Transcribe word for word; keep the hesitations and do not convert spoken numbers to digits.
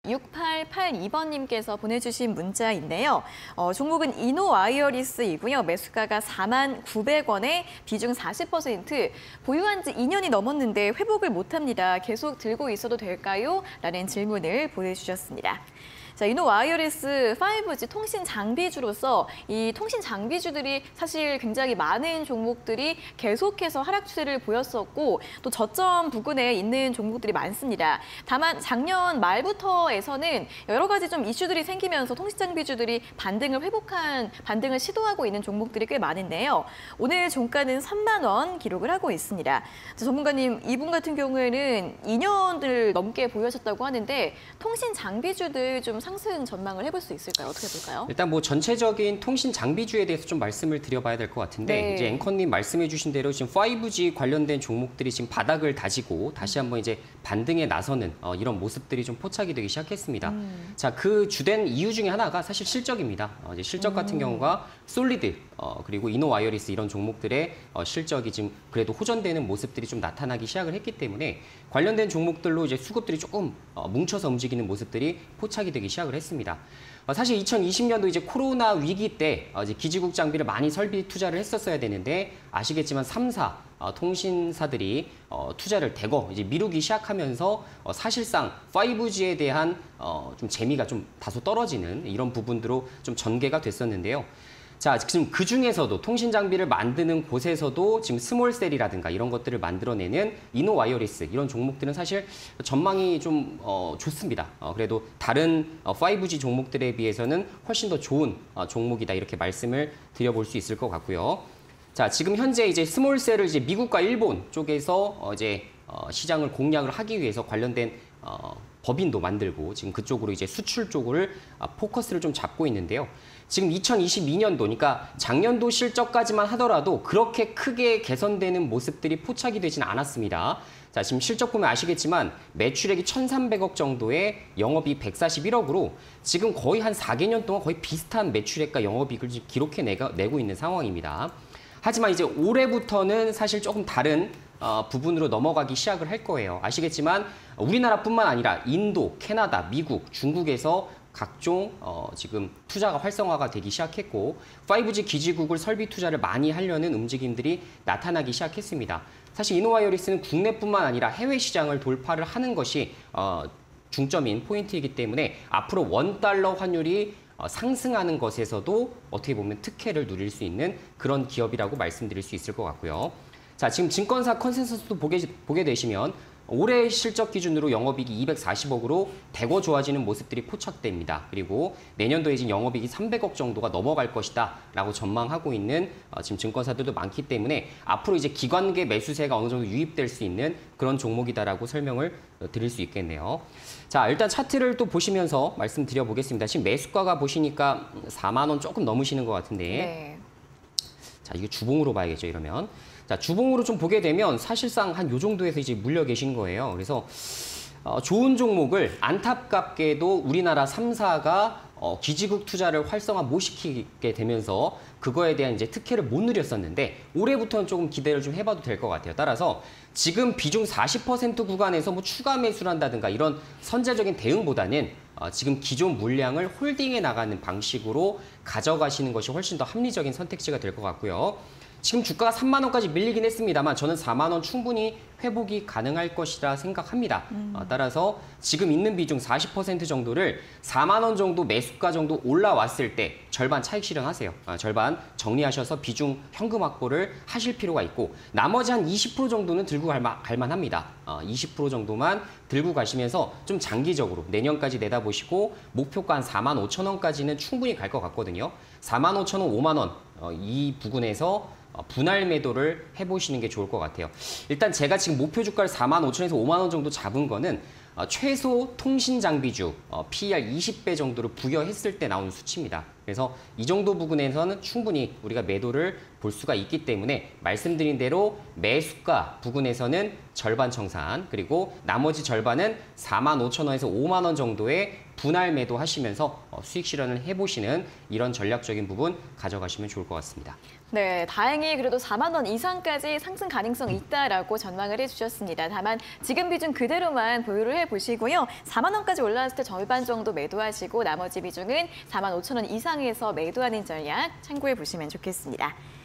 육팔팔이 번님께서 보내주신 문자인데요. 어, 종목은 이노와이어리스이고요. 매수가가 사만 구백 원에 비중 사십 퍼센트, 보유한 지 이 년이 넘었는데 회복을 못합니다. 계속 들고 있어도 될까요? 라는 질문을 보내주셨습니다. 자, 이노와이어리스 파이브지 통신 장비주로서 이 통신 장비주들이 사실 굉장히 많은 종목들이 계속해서 하락 추세를 보였었고 또 저점 부근에 있는 종목들이 많습니다. 다만 작년 말부터에서는 여러 가지 좀 이슈들이 생기면서 통신 장비주들이 반등을 회복한 반등을 시도하고 있는 종목들이 꽤 많은데요. 오늘 종가는 삼만 원 기록을 하고 있습니다. 자, 전문가님, 이분 같은 경우에는 이 년을 넘게 보유하셨다고 하는데 통신 장비주들 좀 상승 전망을 해볼 수 있을까요? 어떻게 볼까요? 일단 뭐 전체적인 통신 장비주에 대해서 좀 말씀을 드려봐야 될 것 같은데 네. 이제 앵커님 말씀해주신 대로 지금 파이브지 관련된 종목들이 지금 바닥을 다지고 다시 한번 이제 반등에 나서는 어, 이런 모습들이 좀 포착이 되기 시작했습니다. 음. 자, 그 주된 이유 중에 하나가 사실 실적입니다. 어, 이제 실적 같은 음. 경우가 솔리드 어, 그리고 이노와이어리스 이런 종목들의 어, 실적이 지금 그래도 호전되는 모습들이 좀 나타나기 시작을 했기 때문에 관련된 종목들로 이제 수급들이 조금 어, 뭉쳐서 움직이는 모습들이 포착이 되기 시작을 했습니다. 어, 사실 이천이십 년도 이제 코로나 위기 때 어, 이제 기지국 장비를 많이 설비 투자를 했었어야 되는데 아시겠지만 삼 사 어, 통신사들이 어, 투자를 대거 이제 미루기 시작하면서 어, 사실상 파이브지에 대한 어, 좀 재미가 좀 다소 떨어지는 이런 부분들로 좀 전개가 됐었는데요. 자, 지금 그 중에서도 통신 장비를 만드는 곳에서도 지금 스몰셀이라든가 이런 것들을 만들어내는 이노와이어리스 이런 종목들은 사실 전망이 좀 어, 좋습니다. 어, 그래도 다른 어, 파이브지 종목들에 비해서는 훨씬 더 좋은 어, 종목이다 이렇게 말씀을 드려볼 수 있을 것 같고요. 자, 지금 현재 이제 스몰셀을 이제 미국과 일본 쪽에서 어, 이제 어, 시장을 공략을 하기 위해서 관련된 어, 법인도 만들고 지금 그쪽으로 이제 수출 쪽을 아, 포커스를 좀 잡고 있는데요. 지금 이천이십이 년도, 그러니까 작년도 실적까지만 하더라도 그렇게 크게 개선되는 모습들이 포착이 되진 않았습니다. 자, 지금 실적 보면 아시겠지만 매출액이 천삼백억 정도의 영업이익 백사십일억으로 지금 거의 한 사 개년 동안 거의 비슷한 매출액과 영업이익을 기록해 내고 있는 상황입니다. 하지만 이제 올해부터는 사실 조금 다른 어, 부분으로 넘어가기 시작을 할 거예요. 아시겠지만 우리나라뿐만 아니라 인도, 캐나다, 미국, 중국에서 각종 어, 지금 투자가 활성화가 되기 시작했고 파이브지 기지국을 설비 투자를 많이 하려는 움직임들이 나타나기 시작했습니다. 사실 이노와이어리스는 국내뿐만 아니라 해외 시장을 돌파를 하는 것이 어, 중점인 포인트이기 때문에 앞으로 원달러 환율이 어, 상승하는 것에서도 어떻게 보면 특혜를 누릴 수 있는 그런 기업이라고 말씀드릴 수 있을 것 같고요. 자, 지금 증권사 컨센서스도 보게, 보게 되시면 올해 실적 기준으로 영업이익이 이백사십억으로 대거 좋아지는 모습들이 포착됩니다. 그리고 내년도에 지금 영업이익이 삼백억 정도가 넘어갈 것이다 라고 전망하고 있는 어, 지금 증권사들도 많기 때문에 앞으로 이제 기관계 매수세가 어느 정도 유입될 수 있는 그런 종목이다라고 설명을 어, 드릴 수 있겠네요. 자, 일단 차트를 또 보시면서 말씀드려 보겠습니다. 지금 매수가가 보시니까 사만 원 조금 넘으시는 것 같은데 네. 자, 이게 주봉으로 봐야겠죠, 이러면. 자, 주봉으로 좀 보게 되면 사실상 한 요 정도에서 이제 물려 계신 거예요. 그래서 어, 좋은 종목을 안타깝게도 우리나라 삼 사가 어, 기지국 투자를 활성화 못 시키게 되면서 그거에 대한 이제 특혜를 못 누렸었는데 올해부터는 조금 기대를 좀 해봐도 될 것 같아요. 따라서 지금 비중 사십 퍼센트 구간에서 뭐 추가 매수를 한다든가 이런 선제적인 대응보다는 어, 지금 기존 물량을 홀딩해 나가는 방식으로 가져가시는 것이 훨씬 더 합리적인 선택지가 될 것 같고요. 지금 주가가 삼만 원까지 밀리긴 했습니다만 저는 사만 원 충분히 회복이 가능할 것이라 생각합니다. 음. 어, 따라서 지금 있는 비중 사십 퍼센트 정도를 사만 원 정도 매수가 정도 올라왔을 때 절반 차익 실현하세요. 어, 절반 정리하셔서 비중 현금 확보를 하실 필요가 있고 나머지 한 이십 퍼센트 정도는 들고 갈만, 갈만합니다. 어, 이십 퍼센트 정도만 들고 가시면서 좀 장기적으로 내년까지 내다보시고 목표가 한 사만 오천 원까지는 충분히 갈 것 같거든요. 사만 오천 원, 오만 원 어, 이 부근에서 분할 매도를 해보시는 게 좋을 것 같아요. 일단 제가 지금 목표 주가를 사만 오천에서 오만 원 정도 잡은 거는 어, 최소 통신 장비주 어, 피이알 이십 배 정도를 부여했을 때 나온 수치입니다. 그래서 이 정도 부근에서는 충분히 우리가 매도를 볼 수가 있기 때문에 말씀드린 대로 매수가 부근에서는 절반 청산 그리고 나머지 절반은 사만 오천 원에서 오만 원 정도의 분할 매도 하시면서 어, 수익 실현을 해보시는 이런 전략적인 부분 가져가시면 좋을 것 같습니다. 네, 다행히 그래도 사만 원 이상까지 상승 가능성이 있다라고 전망을 해주셨습니다. 다만 지금 비중 그대로만 보유를 해보시고요. 사만 원까지 올라왔을 때 절반 정도 매도하시고 나머지 비중은 사만 오천 원 이상에서 매도하는 전략 참고해 보시면 좋겠습니다.